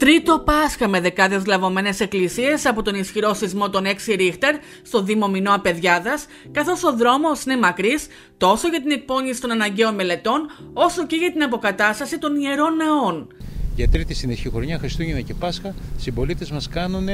Τρίτο Πάσχα με δεκάδες λαβωμένες εκκλησίες από τον ισχυρό σεισμό των 6 Ρίχτερ στο Δήμο Μινώα Παιδιάδας, καθώς ο δρόμος είναι μακρύς τόσο για την εκπόνηση των αναγκαίων μελετών, όσο και για την αποκατάσταση των ιερών ναών. Για τρίτη συνεχή χρονιά, Χριστούγεννα και Πάσχα, συμπολίτες μας κάνουν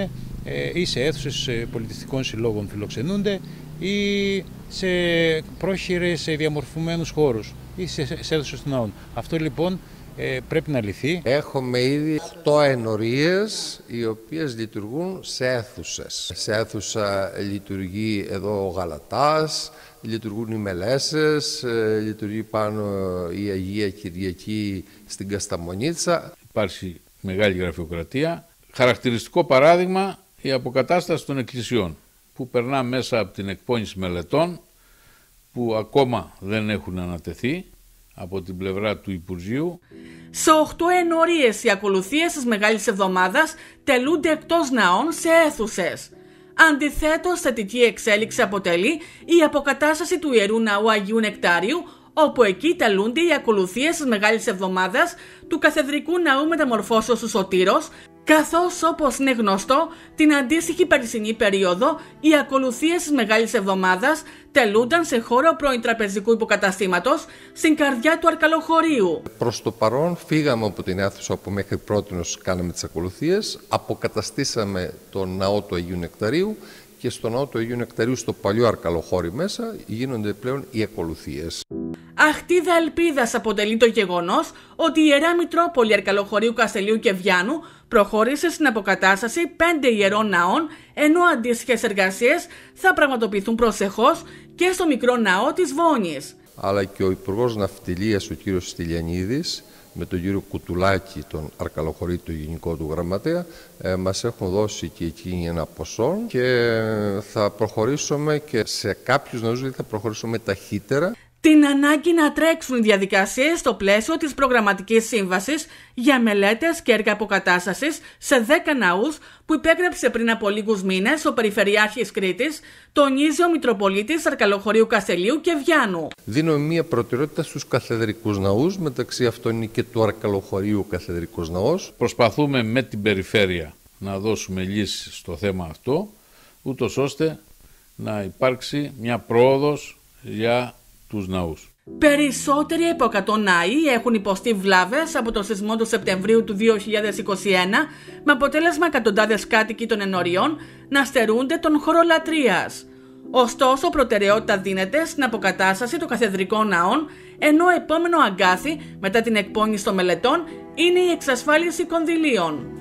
ή σε αίθουσες πολιτιστικών συλλόγων φιλοξενούνται ή σε πρόχειρες διαμορφωμένους χώρους ή σε αίθουσες των ναών. Αυτό λοιπόν πρέπει να λυθεί. Έχουμε ήδη 8 ενορίες οι οποίες λειτουργούν σε αίθουσες. Σε αίθουσα λειτουργεί εδώ ο Γαλατάς, λειτουργούν οι Μελέσσες, λειτουργεί πάνω η Αγία Κυριακή στην Κασταμονίτσα. Υπάρχει μεγάλη γραφειοκρατία. Χαρακτηριστικό παράδειγμα η αποκατάσταση των εκκλησιών, που περνά μέσα από την εκπόνηση μελετών που ακόμα δεν έχουν ανατεθεί από την πλευρά του Υπουργείου. Σε 8 ενορίες οι ακολουθίες της Μεγάλης Εβδομάδας τελούνται εκτός ναών σε αίθουσες. Αντιθέτως, θετική εξέλιξη αποτελεί η αποκατάσταση του Ιερού Ναού Αγίου Νεκτάριου, όπου εκεί τελούνται οι ακολουθίες της Μεγάλης Εβδομάδας του Καθεδρικού Ναού Μεταμορφώσεως του Σωτήρος, καθώς, όπως είναι γνωστό, την αντίστοιχη περσινή περίοδο οι ακολουθίες της Μεγάλης Εβδομάδας τελούνταν σε χώρο πρώην τραπεζικού υποκαταστήματος στην καρδιά του Αρκαλοχωρίου. Προς το παρόν φύγαμε από την αίθουσα όπου μέχρι πρότινος κάναμε τις ακολουθίες, αποκαταστήσαμε τον ναό του Αγίου Νεκταρίου και στο ναό του Αγίου Νεκταρίου στο παλιό Αρκαλοχώρι μέσα γίνονται πλέον οι ακολουθίες. Αχτίδα ελπίδας αποτελεί το γεγονός ότι η Ιερά Μητρόπολη Αρκαλοχωρίου, Καστελίου και Βιάνου προχώρησε στην αποκατάσταση 5 ιερών ναών, ενώ αντίστοιχες εργασίες θα πραγματοποιηθούν προσεχώς και στο μικρό ναό της Βόνης. Αλλά και ο Υπουργός Ναυτιλίας, ο κύριος Στυλιανίδης, με τον κύριο Κουτουλάκη, τον Αρκαλοχωρή, το γενικό του γραμματέα, μας έχουν δώσει και εκείνοι ένα ποσό και θα προχωρήσουμε και σε κάποιους ναούς θα προχωρήσουμε ταχύτερα. Την ανάγκη να τρέξουν οι διαδικασίες στο πλαίσιο της προγραμματικής σύμβασης για μελέτες και έργα αποκατάστασης σε 10 ναούς που υπέγραψε πριν από λίγους μήνες ο Περιφερειάρχης Κρήτης, τονίζει ο Μητροπολίτης Αρκαλοχωρίου, Καστελίου και Βιάνου. Δίνουμε μία προτεραιότητα στους καθεδρικούς ναούς, μεταξύ αυτών είναι και του Αρκαλοχωρίου καθεδρικός ναός. Προσπαθούμε με την περιφέρεια να δώσουμε λύσεις στο θέμα αυτό, ούτως ώστε να υπάρξει μια πρόοδος για τους ναούς. Περισσότεροι από 100 ναοί έχουν υποστεί βλάβες από το σεισμό του Σεπτεμβρίου του 2021, με αποτέλεσμα εκατοντάδες κάτοικοι των ενοριών να στερούνται τον χώρο λατρείας. Ωστόσο, προτεραιότητα δίνεται στην αποκατάσταση των καθεδρικών ναών, ενώ επόμενο αγκάθι μετά την εκπόνηση των μελετών είναι η εξασφάλιση κονδυλίων.